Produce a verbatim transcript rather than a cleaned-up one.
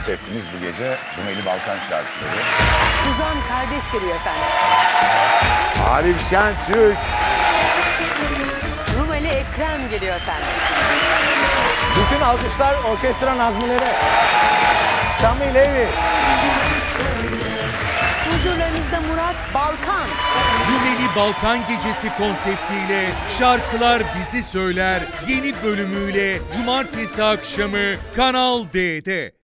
Konseptimiz bu gece Rumeli Balkan şarkıları. Suzan kardeş geliyor efendim. Arif Şentürk. Rumeli Ekrem geliyor efendim. Bütün alkışlar orkestra nazmileri. Sami Levi. Huzurlarınızda Murat Balkan. Rumeli Balkan Gecesi konseptiyle Şarkılar Bizi Söyler yeni bölümüyle cumartesi akşamı Kanal D'de.